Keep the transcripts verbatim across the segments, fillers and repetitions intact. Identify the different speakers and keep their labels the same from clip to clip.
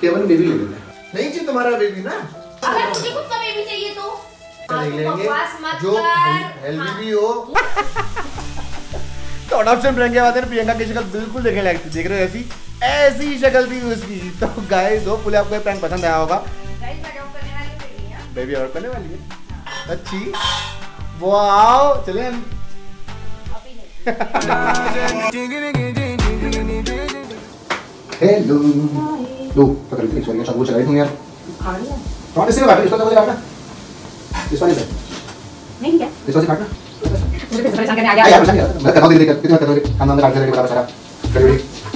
Speaker 1: केवल बेबी ले लेना। नहीं चाहिए तुम्हारा बेबी ना?
Speaker 2: अगर मुझे खुद का बेबी चाहिए तो
Speaker 1: लेंगे जो हेल्दी भी हो।
Speaker 3: तो अडॉप्शन प्रैंक के बाद प्रियंका की शक्ल बिल्कुल देखने लायक थी, देख रहे हो ऐसी ऐसी शक्ल थी उसकी। तो गाइस दो पुले आपको प्रैंक पसंद आया होगा।
Speaker 2: गाइस मैं अडॉप्ट करने वाली बेबी है।
Speaker 3: बेबी अडॉप्ट करने वाली है? अच्छी, वाओ चलें हम।
Speaker 2: अभी नहीं।
Speaker 1: हेलो लो पकड़ के छोड़िए, सब कुछ चला दूं यार।
Speaker 2: खा लिया?
Speaker 1: कौन इसे काट, इसको तो मुझे काटना, इस वाले से
Speaker 2: नहीं क्या
Speaker 1: इस वाले से काटना।
Speaker 2: मुझे परेशान करने आ गया
Speaker 1: यार परेशान कर, मैं कर रहा हूं धीरे धीरे, कितना कर रहा हूं खाना में काट के बराबर सारा कड़ी।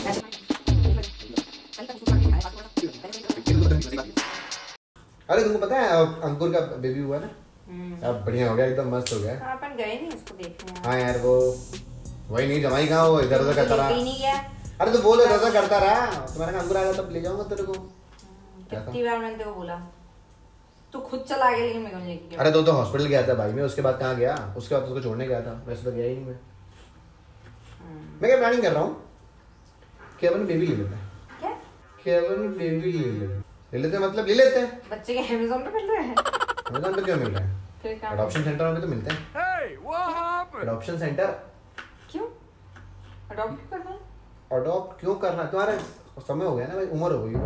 Speaker 1: अरे तुमको पता है अंकुर का बेबी हुआ ना? अब बढ़िया हो गया, एकदम मस्त हो गया।
Speaker 2: हां अपन गए नहीं उसको देखने।
Speaker 1: हां यार वो वही नहीं जमाई कहां, वो इधर उधर करता रहा।
Speaker 2: नहीं गया।
Speaker 1: अरे तो बोलो इधर उधर करता रहा, तो मैंने कहा अंकुर आएगा तब ले जाऊंगा तेरे को।
Speaker 2: कितनी बार मैंने तेरे को बोला, तू खुद चला गया लेकिन मैं क्यों लेके गया?
Speaker 1: अरे तो तो हॉस्पिटल गया था भाई मैं, उसके बाद कहाँ गया? उसके बाद उसको छोड़ने गया था, वैसे तो गया ही नहीं मैं। मैं क्या प्लानिंग कर रहा हूँ कि अपन बेबी ले लेते हैं।
Speaker 2: क्या?
Speaker 1: कि अपन बेबी ले लेते हैं। ले लेते हैं मतलब ले लेते हैं।
Speaker 2: बच्चे के अमेज़न पे मिल रहे हैं?
Speaker 1: अमेज़न पे क्यों मिल रहे हैं?
Speaker 2: फिर क्या?
Speaker 1: अडॉप्शन सेंटर में भी तो मिलते हैं। अडॉप्शन सेंटर
Speaker 2: क्यों? अडॉप्ट क्यों करना है?
Speaker 1: अडॉप्ट क्यों करना? तुम्हारा समय हो गया ना भाई, उम्र हो गई।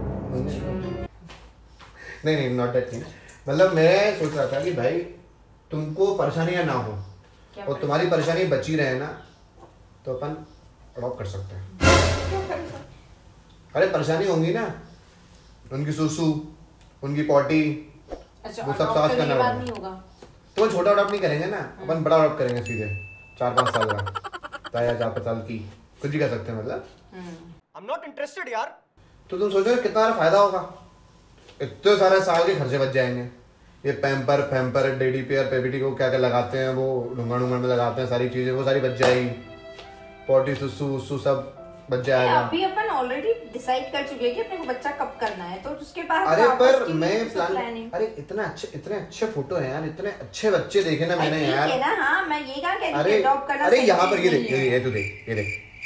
Speaker 1: नहीं नहीं नॉट दैट थिंग। मतलब मैं सोच रहा था कि भाई तुमको परेशानियां ना हो और तुम्हारी परेशानी बची रहे ना, तो अपन अडॉप्ट कर सकते हैं। अरे परेशानी होंगी ना, उनकी सुसु, उनकी पॉटी,
Speaker 2: अच्छा
Speaker 1: वो सब साफ करना
Speaker 2: बात नहीं होगा।
Speaker 1: तो छोटा अडॉप्ट नहीं करेंगे ना, अपन बड़ा अडॉप्ट करेंगे सीधे चार पाँच साल का या चार पाँच साल की, कुछ भी कर सकते हैं मतलब।
Speaker 3: I'm not interested यार।
Speaker 1: तो तुम सोचो कितना फायदा होगा, इतने सारे साल के खर्चे बच जाएंगे। ये पैम्पर पैम्पर डेडी पेयर पेबिटी को क्या क्या लगाते हैं, वो डूंगा डूंगा में लगाते हैं सारी चीजें, वो सारी बच जाएगी। पॉटी सुसु उसु सब बच जाएगा।
Speaker 2: अभी अपन ऑलरेडी डिसाइड कर चुके हैं कि अपने को बच्चा कब करना है, तो उसके बाद
Speaker 1: अरे पर मैं प्लान, अरे इतने अच्छे इतने अच्छे फोटो हैं यार, इतने अच्छे बच्चे देखे ना मैंने यार।
Speaker 2: ठीक है ना, हाँ मैं ये कहा कि
Speaker 1: अरे
Speaker 2: अडॉप्ट करना।
Speaker 1: अरे यहाँ पर ये देख, ये तू देख, ये देख,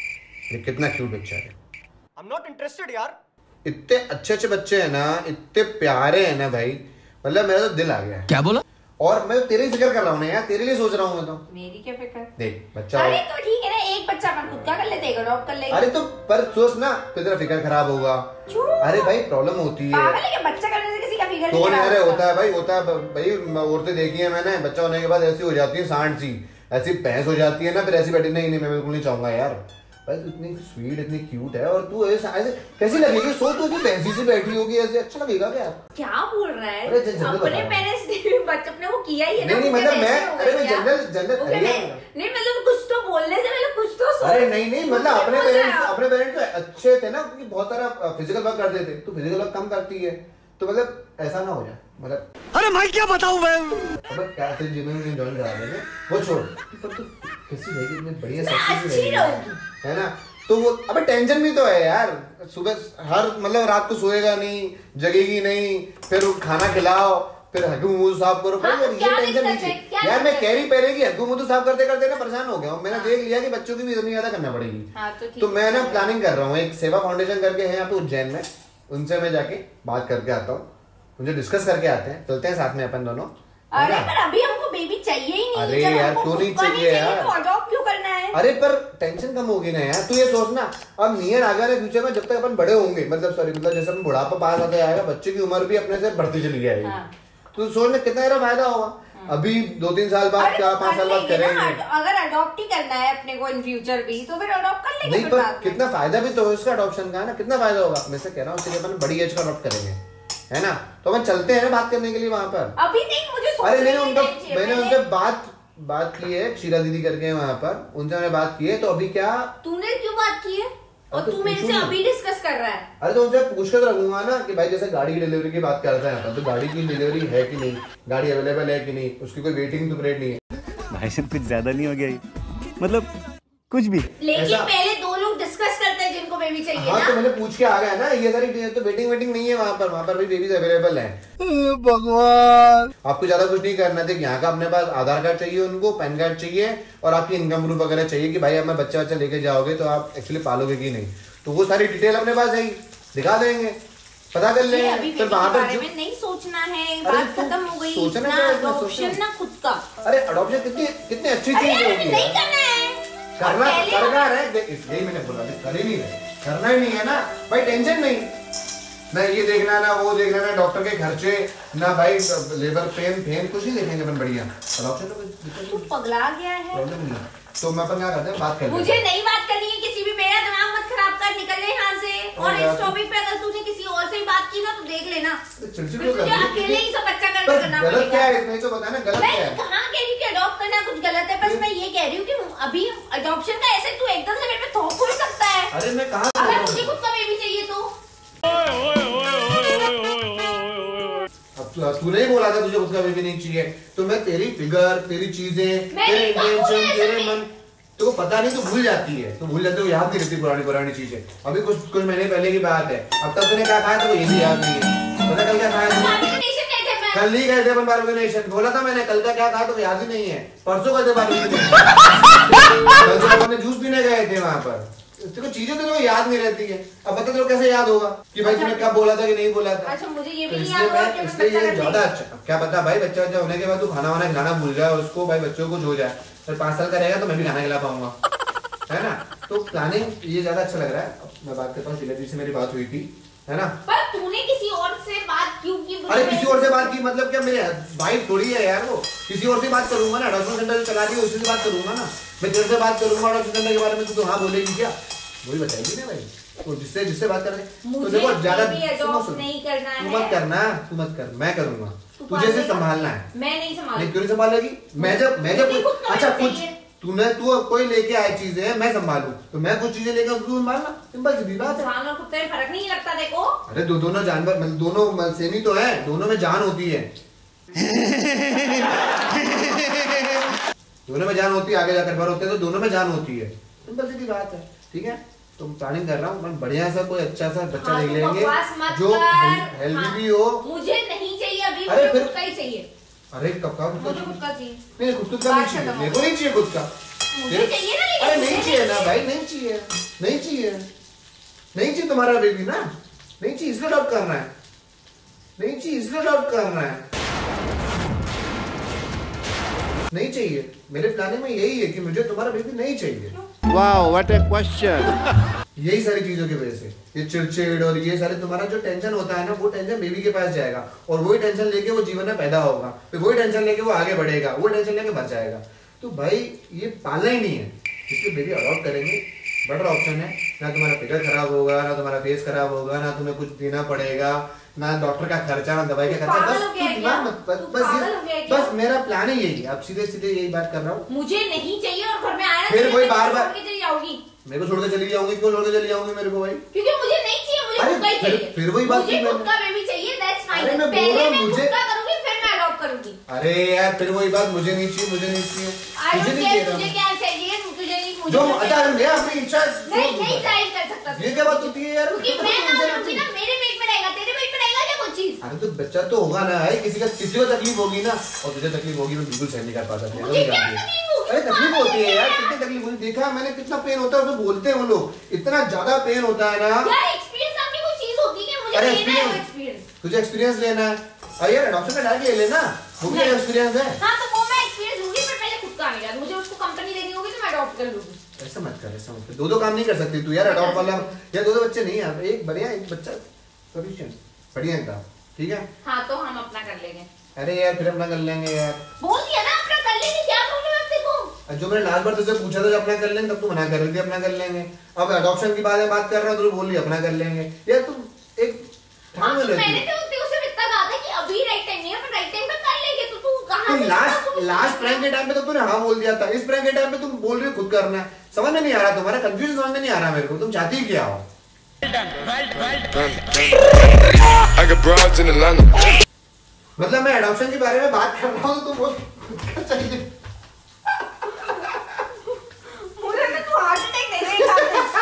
Speaker 1: ये कितना क्यूट बच्चा है।
Speaker 3: I'm not interested यार।
Speaker 1: इतने अच्छे अच्छे बच्चे हैं ना, इतने प्यारे हैं ना भाई, मतलब मेरा तो दिल आ गया।
Speaker 3: क्या बोला?
Speaker 1: और मैं तेरे ही फिक्र कर रहा हूँ ना यार, तेरे लिए सोच रहा हूँ मैं तो।
Speaker 2: मेरी क्या फिक्र?
Speaker 1: देख बच्चा,
Speaker 2: अरे तो ठीक है ना, एक बच्चा अपन खुद का कर लेते हैं, अडॉप्ट कर लेंगे।
Speaker 1: अरे तो पर सोच ना, फिर तेरा फिक्र खराब होगा।
Speaker 2: क्यों?
Speaker 1: अरे भाई प्रॉब्लम होती है।
Speaker 2: पागल है क्या? बच्चा करने से किसी का फिक्र
Speaker 1: तो नहीं, अरे होता है भाई, होता है भाई। औरतें देखी है मैंने, बच्चा होने के बाद ऐसी हो जाती है सांड सी, ऐसी भैंस हो जाती है ना, फिर ऐसी बैठी। नहीं नहीं मैं बिल्कुल नहीं चाहूंगा यार भाई, तू इतनी स्वीट इतनी क्यूट है और तू ऐसे ऐसे कैसी लगेगी? सोच तू भैंसी से बैठी होगी ऐसे, अच्छा लगेगा क्या?
Speaker 2: क्या बोल रहा है?
Speaker 1: अरे जनरल
Speaker 2: अपने पेरेंट्स ने भी बच्चे अपने को किया ही है ना।
Speaker 1: नहीं नहीं मतलब मैं, अरे मैं जनरल जनरल
Speaker 2: नहीं मतलब कुछ तो बोलने से पहले कुछ तो सोच।
Speaker 1: अरे नहीं नहीं मतलब अपने पेरेंट्स अपने पेरेंट्स तो अच्छे थे ना, क्योंकि बहुत सारा फिजिकल वर्क करते थे, तू फिजिकल वर्क कम करती है, तो मतलब ऐसा ना हो जाए मतलब।
Speaker 3: अरे मैं क्या बताऊं मैं?
Speaker 1: अब क्या से जिम में ज्वाइन करा देंगे, वो छोड़। पर तू कैसी रहेगी, इतनी बढ़िया सेक्सी
Speaker 2: अच्छी
Speaker 1: रहेगी है ना, तो वो अबे टेंशन भी तो है यार। सुबह हर मतलब रात को सोएगा नहीं, जगेगी नहीं, फिर खाना खिलाओ, फिर हगू मुंह साफ करो।
Speaker 2: हाँ,
Speaker 1: भाई
Speaker 2: तो
Speaker 1: ये टेंशन नहीं चाहिए यार। मैं कह रही पहले कि हगू मुंह साफ करते करते ना परेशान हो गया हूँ। मैंने देख लिया कि बच्चों की भी इतनी ज्यादा करना पड़ेगी।
Speaker 2: हाँ, तो,
Speaker 1: तो मैं ना प्लानिंग कर रहा हूँ, एक सेवा फाउंडेशन करके है यहाँ पे उज्जैन में, उनसे मैं जाके बात करके आता हूँ, मुझे डिस्कस करके आते हैं, चलते हैं साथ में अपन दोनों।
Speaker 2: अरे पर अभी हमको बेबी चाहिए ही नहीं।
Speaker 1: अरे यार क्यों नहीं चाहिए यार?
Speaker 2: तो अडॉप्ट क्यों करना है?
Speaker 1: अरे पर टेंशन कम होगी ना यार। तू ये सोच ना, अब नियर आगे ना फ्यूचर में जब तक अपन बड़े होंगे, मतलब सॉरी मतलब जैसे अपन बुढ़ापा पास आते जाएगा, बच्चे की उम्र भी अपने से बढ़ती चली जाएगी। हाँ। तो सोच ना कितना मेरा फायदा होगा। हाँ। अभी दो तीन साल बाद क्या पाँच साल बाद करेंगे।
Speaker 2: अगर अडॉप्ट ही करना है अपने को इन फ्यूचर भी, तो फिर अडॉप्ट कर लेंगे।
Speaker 1: नहीं पर कितना फायदा भी तो है उसका अडॉप्शन का, है ना, कितना फायदा होगा। मैं से कह रहा हूँ उसके अपन बड़ी एज का अडॉप्ट करेंगे, है ना, तो अपन चलते हैं बात करने के लिए वहां पर।
Speaker 2: अभी नहीं मुझे
Speaker 1: अरे मैंने उनका मैंने उनसे बात बात की है, शीला दीदी करके वहां पर, उनसे मैंने बात की है। तो अभी क्या
Speaker 2: तूने क्यों बात की है और
Speaker 1: तो
Speaker 2: तू मेरे से अभी डिस्कस कर रहा है?
Speaker 1: अरे तो उनसे पूछ कर रखूंगा ना कि भाई जैसे गाड़ी की डिलीवरी की बात करते हैं अपन, तो गाड़ी की डिलीवरी है कि नहीं, गाड़ी अवेलेबल है कि नहीं, उसकी कोई वेटिंग तो पीरियड नहीं है।
Speaker 3: भाई साहब कुछ ज्यादा नहीं हो गया मतलब कुछ भी?
Speaker 2: लेकिन पहले दो लोग डिस्कस करते हैं जिनको बेबी चाहिए।
Speaker 1: हाँ
Speaker 2: ना?
Speaker 1: तो मैंने पूछ के आ गया ना, ये सारी तो वेटिंग वेटिंग नहीं है वहाँ पर, वहाँ पर भी बेबीज अवेलेबल है।
Speaker 3: भगवान
Speaker 1: आपको ज्यादा कुछ नहीं करना है। यहाँ का अपने पास आधार कार्ड चाहिए, उनको पैन कार्ड चाहिए और आपकी इनकम प्रूफ वगैरह चाहिए कि भाई आप मैं बच्चा बच्चा लेके जाओगे तो आप एक्चुअली पालोगे कि नहीं, तो वो सारी डिटेल अपने पास है, दिखा देंगे। पता कर ले।
Speaker 2: अभी
Speaker 1: फिर वहां पर
Speaker 2: बारे में नहीं सोचना है,
Speaker 1: अरे
Speaker 2: बात
Speaker 1: तो
Speaker 2: खत्म हो गई।
Speaker 1: सोचना
Speaker 2: ना
Speaker 1: क्या है इसमें,
Speaker 2: अडॉप्शन
Speaker 1: सोचना।
Speaker 2: ना खुद का।
Speaker 1: अरे अडॉप्शन कितनी कितनी अच्छी
Speaker 2: अरे
Speaker 1: चीज
Speaker 2: यार,
Speaker 1: होगी
Speaker 2: नहीं
Speaker 1: यार।
Speaker 2: करना है।
Speaker 1: करना
Speaker 2: पहले
Speaker 1: करना है देख, इसलिए मैंने बोला देख, कर ही नहीं रहे, करना ही नहीं है ना भाई, टेंशन नहीं ना, ये देखना ना वो देखना ना, डॉक्टर के खर्चे ना भाई, लेबर पेन फेन कुछ नहीं देखेंगे अपन, बढ़िया अडॉप्शन तो कोई
Speaker 2: तू पगला गया है।
Speaker 1: प्रॉब्लम नहीं है। तो मैं अपन क्या करते हैं, बात कर लेते
Speaker 2: मुझे नहीं बात करनी है किसी भी, मेरा दिमाग मत खराब कर, निकल ले यहाँ से। और इस टॉपिक पे अगर तूने किसी और से ही बात की ना तो देख लेना,
Speaker 1: हैं। चिड़चिड़
Speaker 2: फिर
Speaker 1: क्यों कर
Speaker 2: तुझे
Speaker 1: रही है?
Speaker 2: अकेले ही सब अच्छा कर
Speaker 1: पर
Speaker 2: करना
Speaker 1: गलत क्या
Speaker 2: पड़ेगा।
Speaker 1: है इसमें, तो बता ना गलत क्या
Speaker 2: मैं
Speaker 1: है।
Speaker 2: कहाँ कह रही हूँ कि अडॉप्ट करना कुछ गलत है, बस मैं ये कह रही हूँ कि अभी अडॉप्शन का ऐसे तू एकदम से मेरे पे थोप थोड़ी सकता है।
Speaker 1: अरे मैं कहाँ से
Speaker 2: अगर
Speaker 1: बोल
Speaker 2: तुझे
Speaker 1: रहा हूँ?
Speaker 2: खुद का बेबी चाहिए तो
Speaker 1: अब तू तू नहीं बोला था तुझे उसका बेबी नहीं चाहिए, तो मैं तेरी फिगर, तेरी चीजें,
Speaker 2: मैं
Speaker 1: तेरे
Speaker 2: नहीं कहूँ
Speaker 1: इंटेंशन,
Speaker 2: ऐसा
Speaker 1: तेरे
Speaker 2: नहीं।
Speaker 1: मन, तो पता नहीं, तो भूल जाती है, तो भूल जाते हो, याद नहीं रहती पुरानी पुरानी चीजें। अभी कुछ कुछ महीने पहले की बात है, अब तक तूने क्या खाया था वो ये भी याद नहीं है। पता कल क्या खाया था?
Speaker 2: Combination नहीं थे मैं।
Speaker 1: कल ही गए थे अपन बार्बिनेशन, बोला था मैंने कल का क्या खाया तो याद ही नहीं है, परसों गए थे बार्बिनेशन। कल से अपन जूस पीने गए थे वहां पर, तेरे को चीजें तो याद नहीं रहती है। अब बता तेरे को कैसे याद होगा कि भाई तूने कब बोला था कि नहीं बोला था।
Speaker 2: अच्छा मुझे ये
Speaker 1: तो
Speaker 2: भी नहीं
Speaker 1: इसलिए
Speaker 2: याद होगा
Speaker 1: मैं
Speaker 2: कि मैं
Speaker 1: इसलिए
Speaker 2: बच्चा
Speaker 1: ये
Speaker 2: कर
Speaker 1: ज्यादा
Speaker 2: लेगी।
Speaker 1: अच्छा, अब क्या पता भाई बच्चा बच्चा होने के बाद तू खाना वाना खिलाना भूल जाए उसको, भाई बच्चों को हो जाए, फिर पाँच साल का रहेगा तो मैं भी खाना खिला पाऊंगा, है ना। तो प्लानिंग ये ज्यादा अच्छा लग रहा है। अब मैं बात करता हूँ, शीला जी से मेरी बात हुई थी, है ना।
Speaker 2: पर तूने किसी और से बात क्यों की?
Speaker 1: अरे किसी और से बात की मतलब क्या, मेरे वाइफ थोड़ी है यार वो, किसी और से बात करूंगा ना, अडॉप्शन सेंटर चला रही है उससे बात करूंगा ना, मैं तेरे से बात करूंगा अडॉप्शन सेंटर के बारे में, तू तो हाँ बोलेगी क्या, वही बताएगी ना भाई। तो जिससे जिससे बात करें तो देखो ज्यादा
Speaker 2: नहीं करना है।
Speaker 1: तू मत करना, तू मत कर, मैं करूंगा,
Speaker 2: तू
Speaker 1: तुझे से
Speaker 2: पालेगा।
Speaker 1: संभालना है।
Speaker 2: मैं नहीं संभालूंगी।
Speaker 1: नहीं क्यों नहीं संभालेगी, मैं जब मैं जब
Speaker 2: मुझे खुद का
Speaker 1: अच्छा
Speaker 2: बच्चा
Speaker 1: कुछ
Speaker 2: चाहिए।
Speaker 1: तूने तू कोई लेके आए चीजें मैं संभालू, तो मैं कुछ चीजें लेकर तू संभालना, सिंपल सी बात है।
Speaker 2: इंसान और कुत्ते में फर्क नहीं लगता देखो।
Speaker 1: अरे दो दोनों जानवर मतलब दोनों सेम ही तो है, दोनों में जान होती है। दोनों में जान होती है, आगे जाकर बार होते हैं तो दोनों में जान होती है, सिंपल सी बात है। ठीक है, तो प्लानिंग कर रहा हूँ मैं, बढ़िया सा कोई अच्छा सा बच्चा
Speaker 2: हाँ,
Speaker 1: देख
Speaker 2: तू
Speaker 1: लेंगे
Speaker 2: बकवास मत
Speaker 1: जो
Speaker 2: कर।
Speaker 1: हेल्दी
Speaker 2: हाँ,
Speaker 1: भी हो।
Speaker 2: मुझे नहीं चाहिए अभी,
Speaker 1: अरे
Speaker 2: मुझे
Speaker 1: फिर-
Speaker 2: खुद का ही चाहिए।
Speaker 1: अरे कब का
Speaker 2: मुझे खुद का चाहिए।
Speaker 1: नहीं खुद का नहीं
Speaker 2: बात
Speaker 1: चाहिए,
Speaker 2: खत्म
Speaker 1: मेरे को नहीं चाहिए खुद का।
Speaker 2: मुझे
Speaker 1: तेरे-
Speaker 2: चाहिए ना, लेकिन
Speaker 1: अरे
Speaker 2: मुझे
Speaker 1: नहीं चाहिए ना भाई, नहीं चाहिए, नहीं चाहिए, नहीं चाहिए तुम्हारा बेबी ना, नहीं चाहिए इसलिए अडॉप्ट करना है, नहीं चाहिए इसलिए अडॉप्ट करना है, नहीं चाहिए। मेरे प्लानिंग में यही है कि मुझे तुम्हारा बेबी नहीं चाहिए।
Speaker 3: Wow what a question.
Speaker 1: यही सारी चीजों की वजह से ये चिड़चिड़ और ये सारे तुम्हारा जो टेंशन होता है ना, वो टेंशन बेबी के पास जाएगा और वही टेंशन लेके वो जीवन में पैदा होगा, फिर वही टेंशन लेके वो आगे बढ़ेगा, वो टेंशन लेके मर जाएगा। तो भाई ये पालना ही नहीं है, इसलिए बेबी अडॉप्ट करेंगे, बेटर ऑप्शन है। ना तुम्हारा फिगर खराब होगा, ना तुम्हारा फेस खराब होगा, ना तुम्हें कुछ देना पड़ेगा, ना डॉक्टर का खर्चा, ना दवाई का
Speaker 2: तू
Speaker 1: खर्चा।
Speaker 2: पागल
Speaker 1: बस
Speaker 2: हो गया
Speaker 1: तू
Speaker 2: क्या?
Speaker 1: दिमाग मत बस
Speaker 2: तू
Speaker 1: बस
Speaker 2: पागल
Speaker 1: ये-
Speaker 2: हो गया क्या?
Speaker 1: बस मेरा प्लान ही यही है। अब सीधे सीधे यही बात कर रहा हूँ।
Speaker 2: मुझे नहीं चाहिए और घर में आया
Speaker 1: फिर
Speaker 2: तो
Speaker 1: वही
Speaker 2: मैं
Speaker 1: बार-बार-
Speaker 2: छोड़ के चली जाऊंगी,
Speaker 1: मेरे को छोड़ के चली जाऊंगी, क्यों छोड़ के चली जाऊंगी मेरे को भाई?
Speaker 2: क्योंकि मुझे नहीं चाहिए, मुझे
Speaker 1: अरे
Speaker 2: खुद का ही
Speaker 1: फिर-
Speaker 2: चाहिए।
Speaker 1: फिर वही बात
Speaker 2: मुझे
Speaker 1: की
Speaker 2: खुद
Speaker 1: मैंने।
Speaker 2: का बेबी चाहिए, दैट्स फाइन।
Speaker 1: अरे मैं बोल रहा
Speaker 2: पहले
Speaker 1: हूँ,
Speaker 2: मैं
Speaker 1: मुझे-
Speaker 2: खुद का करूंगी, फिर मैं अडॉप्ट करूंगी।
Speaker 1: अरे यार फिर वही बात, मुझे नहीं चाहिए, मुझे नहीं चाहिए,
Speaker 2: आई
Speaker 1: मुझे
Speaker 2: डोंट
Speaker 1: नहीं
Speaker 2: केयर
Speaker 1: चाहिए।
Speaker 2: तुझे क्या चाहिए, तुझे नहीं, मुझे
Speaker 1: जो
Speaker 2: नहीं
Speaker 1: अच्छा
Speaker 2: चाहिए।
Speaker 1: मैं अपनी इच्छा
Speaker 2: नहीं नहीं जाहिर कर सकता तू।
Speaker 1: ये क्या बात होती है यार?
Speaker 2: क्योंकि मैं ना करूंगी ना, मेरे पेट में रहेगा, तेरे पेट में रहेगा क्या कोई चीज?
Speaker 1: अरे तो बच्चा तो होगा ना भाई, किसी का किसी को तकलीफ होगी ना, और तुझे तकलीफ होगी मैं बिल्कुल सहन नहीं कर पाता।
Speaker 2: मुझे क्या तकलीफ होगी?
Speaker 1: अरे तकलीफ होती है यार, कितनी तकलीफ होती है, देखा मैंने कितना पेन होता है, उसको बोलते हैं वो लोग, इतना ज्यादा पेन होता है ना।
Speaker 2: यार एक्सपीरियंस आपकी कोई चीज होती है, मुझे
Speaker 1: अरे
Speaker 2: लेना है वो
Speaker 1: experience-
Speaker 2: एक्सपीरियंस।
Speaker 1: तुझे एक्सपीरियंस लेना है, अरे यार अडॉप्शन में डाल के ले लेना, वो भी एक्सपीरियंस है।
Speaker 2: हाँ तो वो मैं एक्सपीरियंस लूंगी, पर पहले खुद का आने मुझे उसको कंपनी देनी होगी तो मैं अडॉप्ट कर लूंगी।
Speaker 1: ऐसा मत कर, ऐसा मत कर, दो दो काम नहीं कर सकती तू यार, अडॉप्ट वाला यार, दो दो बच्चे नहीं यार, एक बढ़िया एक बच्चा सफिशिएंट, बढ़िया एकदम ठीक है।
Speaker 2: हाँ तो हम अपना कर लेंगे।
Speaker 1: अरे यार फिर अपना कर लेंगे यार,
Speaker 2: बोल दिया ना अपना कर लेंगे, क्या प्रॉब्लम है देखो।
Speaker 1: जो मैंने लास्ट बार तुझसे पूछा था जब अपना कर लेंगे, तब तू मना कर रही थी अपना कर लेंगे। अब अडॉप्शन की बात है, बात कर रहा हूँ तो बोल रही अपना कर लेंगे। यार तुम एक ठान
Speaker 2: हाँ,
Speaker 1: में
Speaker 2: तो
Speaker 1: रहती
Speaker 2: मैंने
Speaker 1: है।
Speaker 2: तो तेरे से इतना कहा था कि अभी राइट टाइम नहीं है, पर राइट टाइम पे कर लेंगे, तो तू कहाँ
Speaker 1: तुम
Speaker 2: से
Speaker 1: लास्ट
Speaker 2: इतना
Speaker 1: लास्ट प्रैंक के टाइम पे तो तूने हाँ बोल दिया था, इस प्रैंक के टाइम पे तुम बोल रही हो खुद करना है। समझ में नहीं आ रहा, तुम्हारा कंफ्यूजन समझ में नहीं आ रहा मेरे को, तुम चाहती ही क्या हो?
Speaker 4: I got broads in Atlanta.
Speaker 1: मतलब मैं अडॉप्शन के बारे में बात कर रहा हूँ तो तुम बोल खुद का चाहिए।
Speaker 2: मुझे ना तू हार्ट अटैक दे देगा।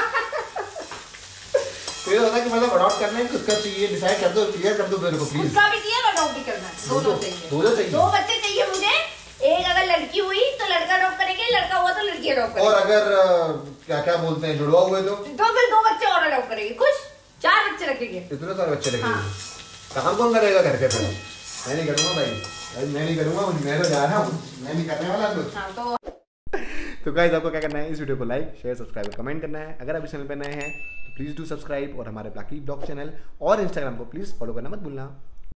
Speaker 1: ये होता है कि मतलब अडॉप्ट करना है, खुद का चाहिए, डिसाइड कर दो, क्लियर कर दो मेरे को
Speaker 2: खुद
Speaker 1: प्लीज।
Speaker 2: का भी चाहिए और अडॉप्ट भी करना है, दोनों
Speaker 1: दो-
Speaker 2: चाहिए।
Speaker 1: दोनों चाहिए।
Speaker 2: दो बच्चे चाहिए मुझे, एक अगर लड़की हुई तो लड़का अडॉप्ट करेंगे, लड़का हुआ तो लड़की अडॉप्ट
Speaker 1: और
Speaker 2: करेंगे,
Speaker 1: अगर अ, क्या क्या बोलते हैं जुड़वा हुए तो
Speaker 2: तो फिर दो बच्चे और अडॉप्ट करेंगे। खुश? चार बच्चे रखेंगे।
Speaker 1: इतने सारे बच्चे रखेंगे।
Speaker 2: हाँ।
Speaker 1: काम कौन करेगा घर पे फिर? मैं नहीं करूंगा भाई, भाई मैं नहीं करूंगा, मैं तो जा रहा हूँ, मैं नहीं करने वाला कुछ।
Speaker 2: हाँ, तो
Speaker 3: तो गाइस आपको क्या करना है, इस वीडियो को लाइक शेयर सब्सक्राइब और कमेंट करना है। अगर आप इस चैनल पर नए हैं तो प्लीज़ डू सब्सक्राइब और हमारे ब्लैकी ब्लॉग चैनल और इंस्टाग्राम को प्लीज़ फॉलो करना मत भूलना।